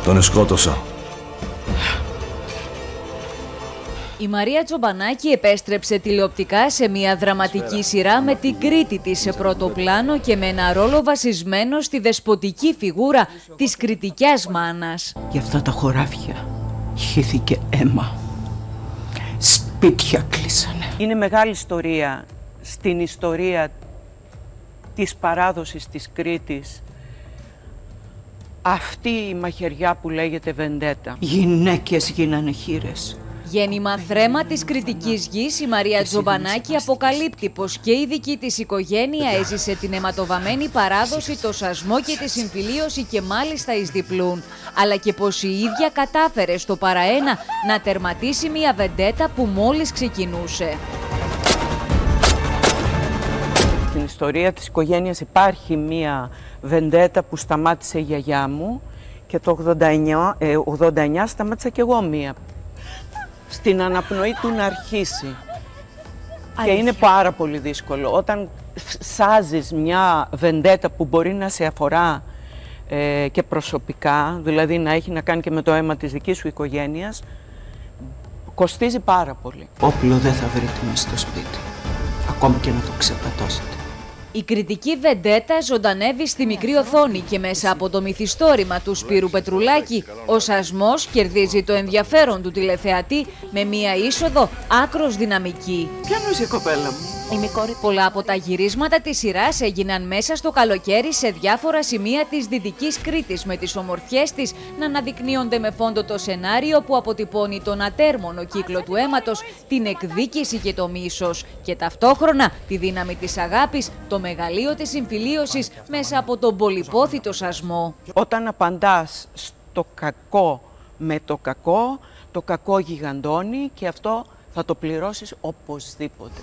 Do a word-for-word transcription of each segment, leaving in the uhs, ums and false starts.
Τον σκότωσα. Η Μαρία Τζομπανάκη επέστρεψε τηλεοπτικά σε μια δραματική σειρά με την Κρήτη της σε πρώτο πλάνο και με ένα ρόλο βασισμένο στη δεσποτική φιγούρα της κριτικιάς μάνας. Για αυτά τα χωράφια χύθηκε αίμα. Σπίτια κλείσανε. Είναι μεγάλη ιστορία στην ιστορία της παράδοσης της Κρήτης αυτή η μαχαιριά που λέγεται βεντέτα. Γυναίκες γίνανε χήρες. Γέννημα θρέμα της κριτικής γης, η Μαρία Τζομπανάκη αποκαλύπτει πως και η δική της οικογένεια έζησε την αιματοβαμμένη παράδοση, το σασμό και τη συμφιλίωση και μάλιστα εις διπλούν, αλλά και πως η ίδια κατάφερε στο παραένα να τερματίσει μια βεντέτα που μόλις ξεκινούσε. Στην ιστορία της οικογένειας υπάρχει μια βεντέτα που σταμάτησε η γιαγιά μου και το ογδόντα εννιά, ε, ογδόντα εννιά σταμάτησα κι εγώ μία. Στην αναπνοή του να αρχίσει. Αλήθεια. Και είναι πάρα πολύ δύσκολο. Όταν σάζεις μια βεντέτα που μπορεί να σε αφορά ε, και προσωπικά, δηλαδή να έχει να κάνει και με το αίμα της δικής σου οικογένειας, κοστίζει πάρα πολύ. Όπλο δεν θα βρείτε μες στο σπίτι, ακόμη και να το ξεπατώσετε. Η κριτική βεντέτα ζωντανεύει στη μικρή οθόνη και μέσα από το μυθιστόρημα του Σπύρου Πετρουλάκη, ο σασμός κερδίζει το ενδιαφέρον του τηλεθεατή με μία είσοδο άκρως δυναμική. Ποια νους η κοπέλα μου? Πολλά από τα γυρίσματα της σειράς έγιναν μέσα στο καλοκαίρι σε διάφορα σημεία της Δυτικής Κρήτης, με τις ομορφιές της να αναδεικνύονται με φόντο το σενάριο που αποτυπώνει τον ατέρμονο κύκλο του αίματος, την εκδίκηση και το μίσος και ταυτόχρονα τη δύναμη της αγάπης, το μεγαλείο της συμφιλίωσης μέσα από τον πολυπόθητο σασμό. Όταν απαντάς στο κακό με το κακό, το κακό γιγαντώνει και αυτό θα το πληρώσεις οπωσδήποτε.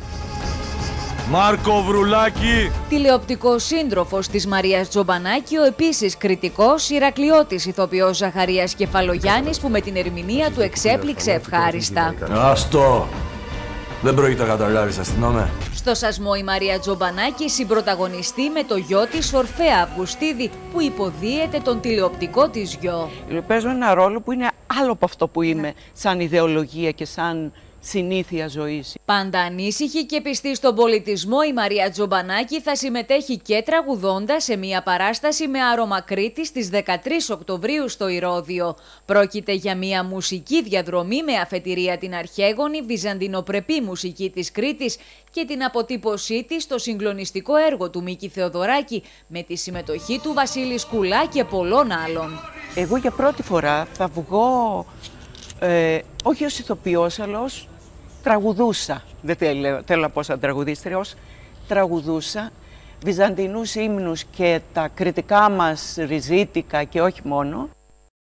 Μάρκο Βρουλάκη! Τηλεοπτικός σύντροφος της Μαρίας Τζομπανάκη, ο επίσης κριτικός Ηρακλειώτης ηθοποιός Ζαχαρίας Κεφαλογιάννης, που με την ερμηνεία του εξέπληξε ευχάριστα. Άστο! Δεν πρόκειται να καταλάβεις, αστυνόμε. Στο σασμό η Μαρία Τζομπανάκη συμπρωταγωνιστεί με το γιο της Ορφέα Αυγουστίδη, που υποδίεται τον τηλεοπτικό της γιο. Παίζω ένα ρόλο που είναι άλλο από αυτό που είμαι, σαν ιδεολογία και σαν συνήθεια ζωής. Πάντα ανήσυχη και πιστή στον πολιτισμό, η Μαρία Τζομπανάκη θα συμμετέχει και τραγουδώντας σε μια παράσταση με άρωμα Κρήτη στις δεκατρείς Οκτωβρίου στο Ηρώδειο. Πρόκειται για μια μουσική διαδρομή με αφετηρία την αρχαίγονη βυζαντινοπρεπή μουσική της Κρήτης και την αποτύπωσή της στο συγκλονιστικό έργο του Μίκη Θεοδωράκη, με τη συμμετοχή του Βασίλη Σκουλά και πολλών άλλων. Εγώ για πρώτη φορά θα βγω, ε, όχι ως ηθοποιός, αλλά ως τραγουδούσα, δεν θέλω, θέλω να πω σαν τραγουδίστρια, ως τραγουδούσα βυζαντινούς ύμνους και τα κριτικά μας ριζίτικα και όχι μόνο,